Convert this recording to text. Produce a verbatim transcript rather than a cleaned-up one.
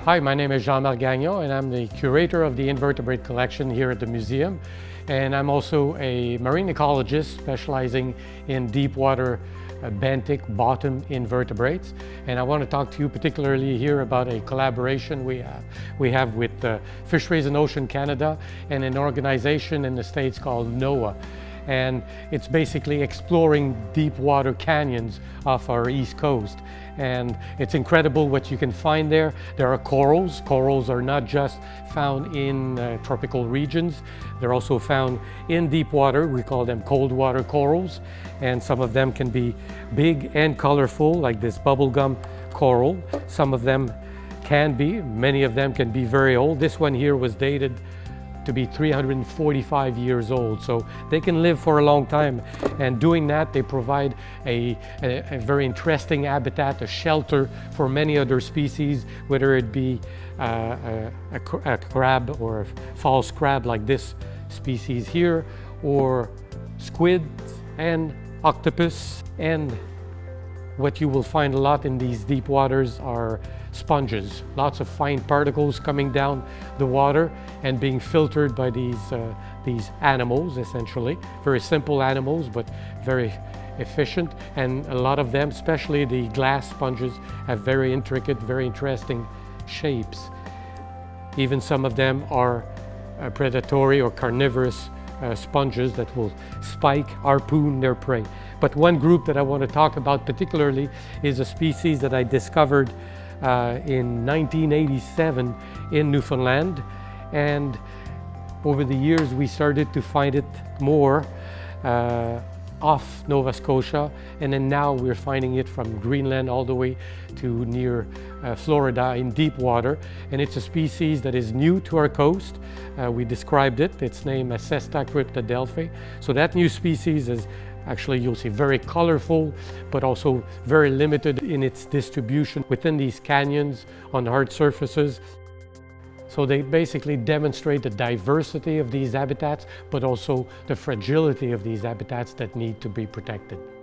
Hi, my name is Jean-Marc Gagnon and I'm the curator of the invertebrate collection here at the museum. And I'm also a marine ecologist specializing in deep water uh, benthic bottom invertebrates. And I want to talk to you particularly here about a collaboration we have. We have with uh, Fisheries and Ocean Canada and an organization in the States called NOAA. And it's basically exploring deep water canyons off our East Coast. And it's incredible what you can find there. There are corals. Corals are not just found in uh, tropical regions. They're also found in deep water. We call them cold water corals. And some of them can be big and colorful, like this bubblegum coral. Some of them can be, many of them can be very old. This one here was dated to be three hundred forty-five years old, so they can live for a long time. And doing that, they provide a, a, a very interesting habitat, a shelter for many other species, whether it be uh, a, a, a crab or a false crab like this species here, or squids and octopus. And what you will find a lot in these deep waters are sponges, lots of fine particles coming down the water and being filtered by these, uh, these animals, essentially. Very simple animals, but very efficient. And a lot of them, especially the glass sponges, have very intricate, very interesting shapes. Even some of them are uh, predatory or carnivorous Uh, sponges that will spike, harpoon their prey. But one group that I want to talk about particularly is a species that I discovered uh, in nineteen eighty-seven in Newfoundland. And over the years we started to find it more uh, off Nova Scotia, and then now we're finding it from Greenland all the way to near uh, Florida in deep water. And it's a species that is new to our coast. Uh, we described it, its name is Acesta cryptadelphi. So that new species is actually, you'll see, very colorful, but also very limited in its distribution within these canyons on hard surfaces. So they basically demonstrate the diversity of these habitats, but also the fragility of these habitats that need to be protected.